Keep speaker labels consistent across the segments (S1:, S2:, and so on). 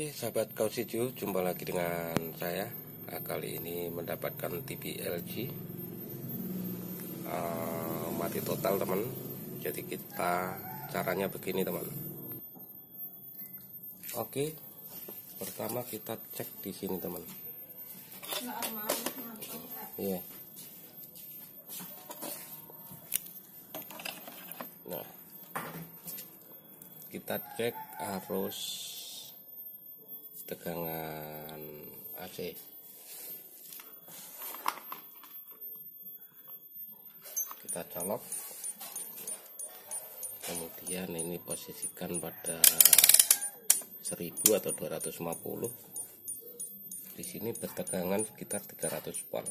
S1: Oke sahabat Kausiju, jumpa lagi dengan saya. Kali ini mendapatkan TV LG mati total teman. Jadi kita caranya begini teman. Oke, pertama kita cek di sini teman. Iya. Nah, kita cek arus tegangan AC. Kita colok, kemudian ini posisikan pada 1000 atau 250. Di sini bertegangan sekitar 300 volt.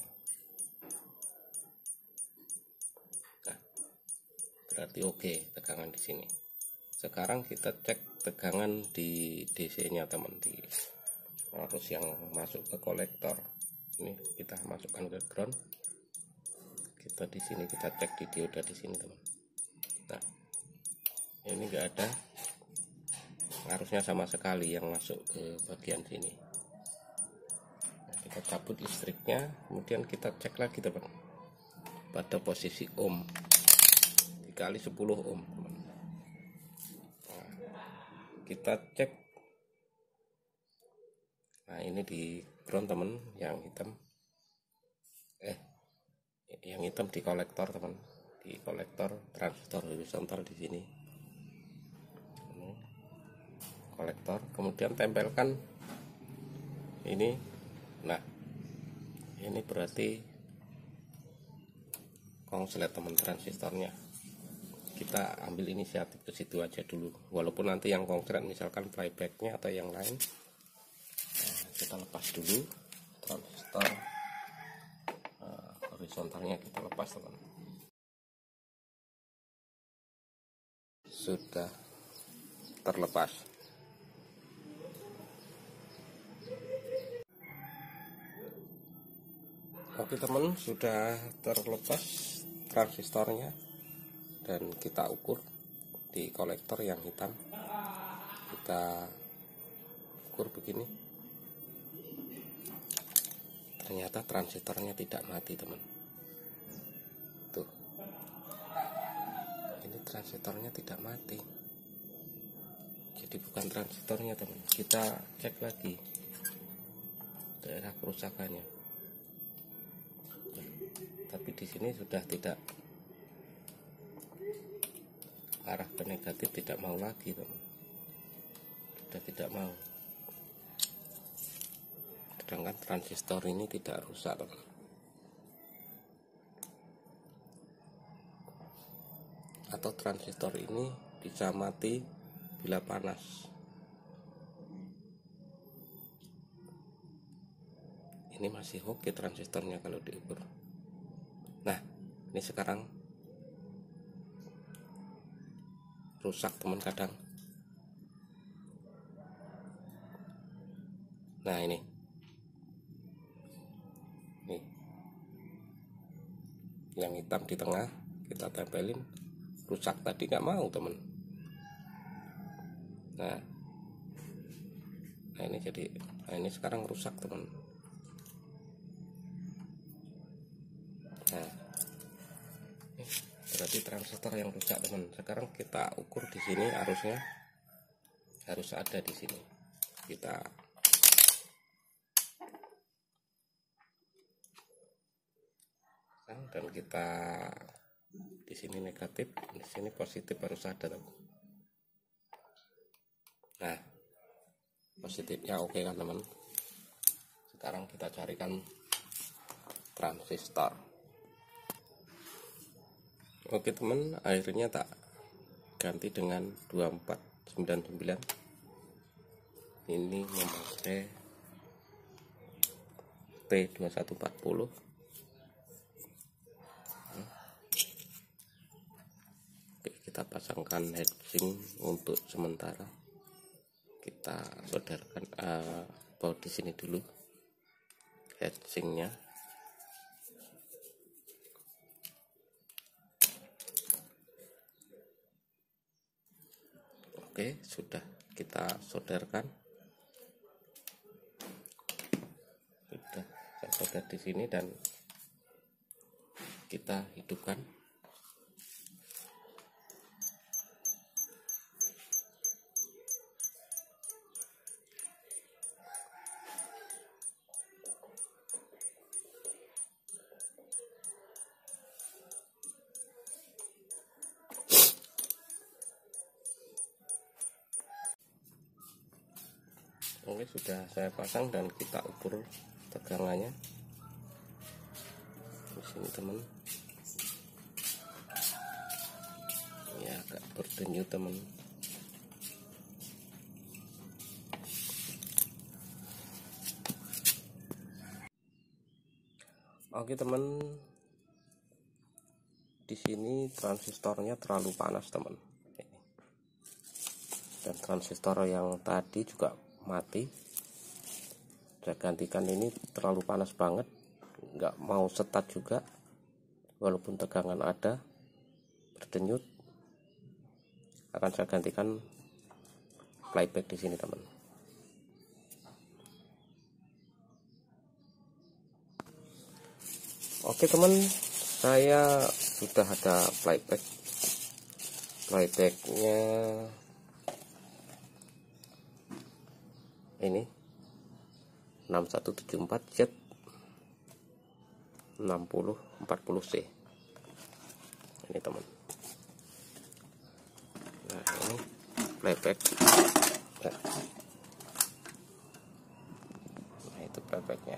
S1: Nah, berarti oke tegangan di sini. Sekarang kita cek tegangan di DC-nya teman, di arus yang masuk ke kolektor. Ini kita masukkan ke ground. Kita di sini kita cek di dioda di sini teman. Nah, ini enggak ada arusnya sama sekali yang masuk ke bagian sini. Nah, kita cabut listriknya, kemudian kita cek lagi teman pada posisi ohm dikali 10 ohm teman. Kita cek. Nah, ini di ground teman, yang hitam di kolektor teman, di kolektor transistor horizontal di sini. Ini kolektor, kemudian tempelkan ini. Nah, ini berarti konslet teman transistornya. Kita ambil inisiatif ke situ aja dulu, walaupun nanti yang konkret misalkan flybacknya atau yang lain. Nah, kita lepas dulu transistor horizontalnya, kita lepas teman. Sudah terlepas. Oke teman, sudah terlepas transistornya. Dan kita ukur di kolektor yang hitam, kita ukur begini. Ternyata transistornya tidak mati teman. Tuh, ini transistornya tidak mati, jadi bukan transistornya teman. Kita cek lagi daerah kerusakannya. Nah, tapi di sini sudah tidak, arah ke negatif tidak mau lagi teman, sudah tidak mau. Sedangkan transistor ini tidak rusak teman. Atau transistor ini bisa mati bila panas. Ini masih oke transistornya kalau diukur. Nah, ini sekarang rusak teman kadang. Nah, ini yang hitam di tengah kita tempelin, rusak tadi nggak mau teman. Nah, ini jadi, nah ini sekarang rusak teman. Nah, berarti transistor yang rusak teman. Sekarang kita ukur di sini, arusnya harus ada di sini. Kita dan kita di sini negatif, di sini positif, harus ada teman. Nah, positifnya oke kan teman. Sekarang kita carikan transistor. Oke teman, akhirnya tak ganti dengan 2499. Ini memakai T2140. Oke, kita pasangkan heatsink untuk sementara. Kita solderkan baut di sini dulu heatsinknya. Oke, sudah kita solderkan. solder di sini dan kita hidupkan. Oke, sudah saya pasang dan kita ukur tegangannya di sini teman. Ya, agak berdenyut teman. Oke teman, di sini transistornya terlalu panas teman. Dan transistor yang tadi juga mati. Saya gantikan, ini terlalu panas banget, nggak mau setat juga walaupun tegangan ada, berdenyut. Akan saya gantikan playback di sini teman. Oke teman, saya sudah ada playbacknya ini 6174Z 6040C ini teman. Nah ini playback. Nah itu playbacknya.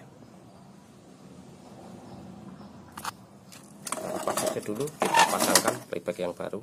S1: Kita lepas saja dulu, kita pasangkan playback yang baru.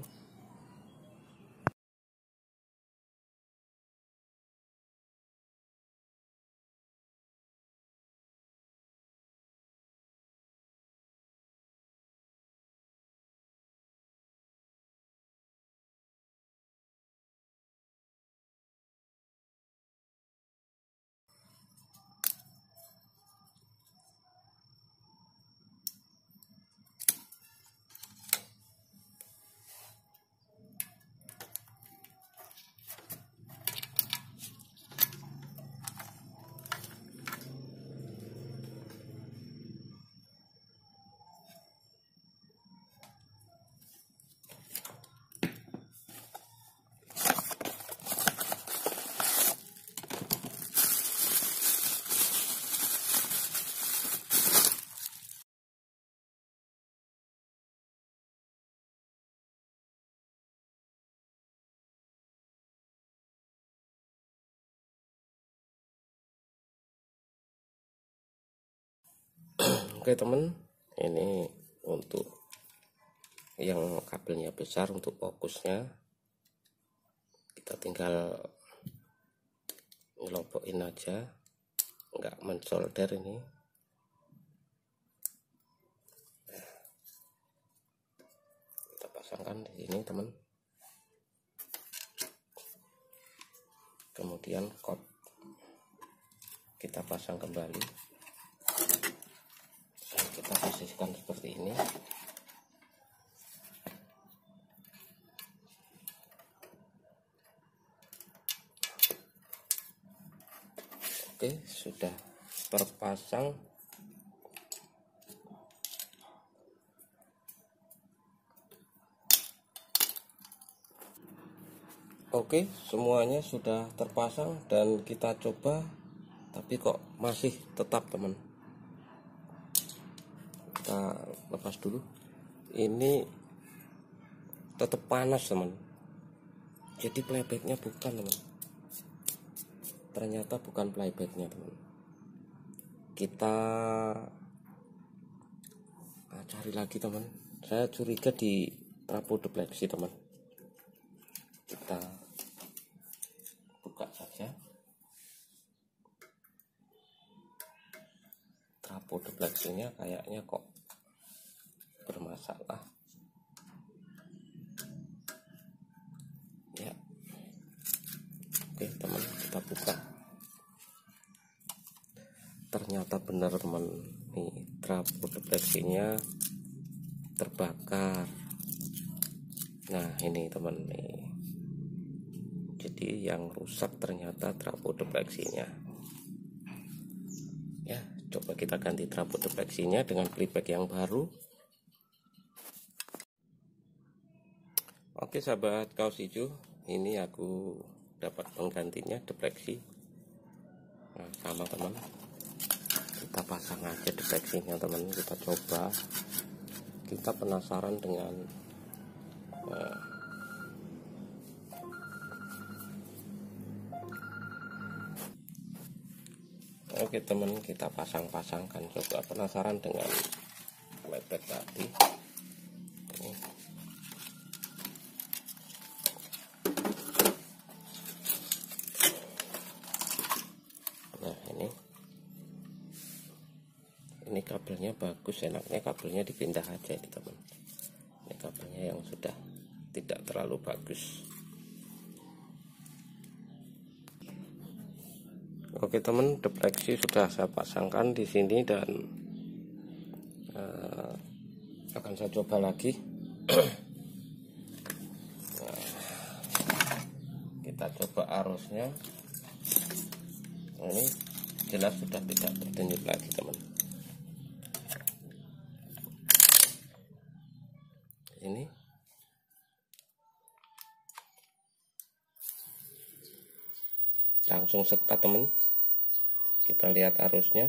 S1: Oke teman, ini untuk yang kabelnya besar untuk fokusnya, kita tinggal ngelopokin aja, nggak mensolder ini. Kita pasangkan di sini teman. Kemudian kop kita pasang kembali. Kita posisikan seperti ini. Oke, sudah terpasang. Oke, semuanya sudah terpasang dan kita coba, tapi kok masih tetap teman. Kita lepas dulu, ini tetap panas teman. Jadi playbacknya bukan teman, ternyata bukan playbacknya teman. Kita cari lagi teman. Saya curiga di trapodupleksi teman. Kita buka saja trapodupleksinya, kayaknya kok bermasalah ya. Oke teman, kita buka, ternyata benar teman, nih trapodupleksinya terbakar. Nah ini teman nih, jadi yang rusak ternyata trapodupleksinya ya. Coba kita ganti trafo defleksinya dengan playback yang baru. Oke sahabat kaos hijau, ini aku dapat penggantinya defleksi. Nah, sama teman, kita pasang aja defleksinya teman, kita coba. Kita penasaran dengan oke teman, kita pasang-pasangkan, coba penasaran dengan playback tadi. Nah ini kabelnya bagus, enaknya kabelnya dipindah aja ini teman. Ini kabelnya yang sudah tidak terlalu bagus. Oke teman, defleksi sudah saya pasangkan di sini dan akan saya coba lagi. Nah, kita coba arusnya. Nah, ini jelas sudah tidak berdenyut lagi teman. Ini langsung setat teman. Kita lihat arusnya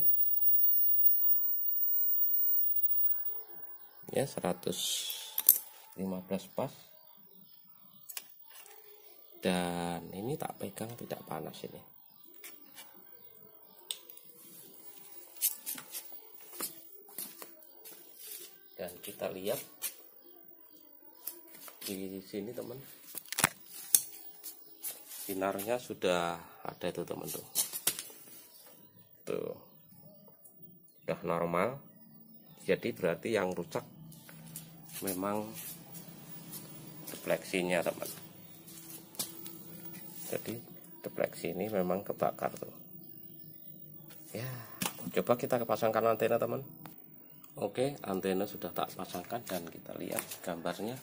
S1: ya, 115 pas, dan ini tak pegang tidak panas ini. Dan kita lihat di sini teman, sinarnya sudah ada itu teman tuh. Tuh, udah normal. Jadi berarti yang rusak memang defleksinya teman. Jadi defleksi ini memang kebakar tuh. Ya, coba kita pasangkan antena teman. Oke, antena sudah tak pasangkan dan kita lihat gambarnya.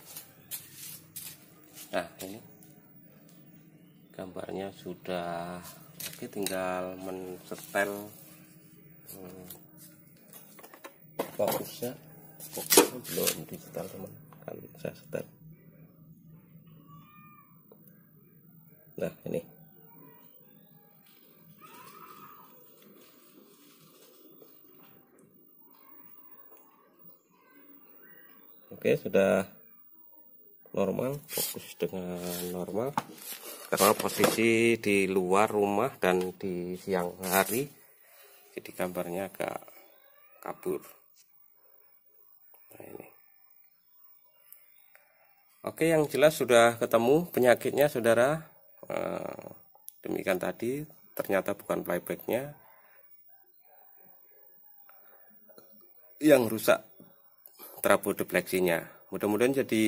S1: Nah ini gambarnya sudah oke, tinggal mensetel fokusnya belum disetel teman, kan saya setel. Nah ini oke, sudah normal, fokus dengan normal. Karena posisi di luar rumah dan di siang hari, jadi gambarnya agak kabur. Nah ini. Oke, yang jelas sudah ketemu penyakitnya saudara. Demikian tadi, ternyata bukan playbacknya yang rusak, trafo defleksinya. Mudah-mudahan jadi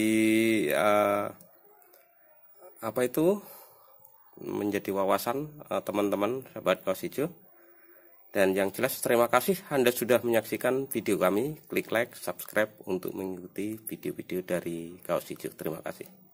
S1: menjadi wawasan teman-teman sahabat kaos hijau. Dan yang jelas terima kasih Anda sudah menyaksikan video kami. Klik like, subscribe untuk mengikuti video-video dari kaos hijau. Terima kasih.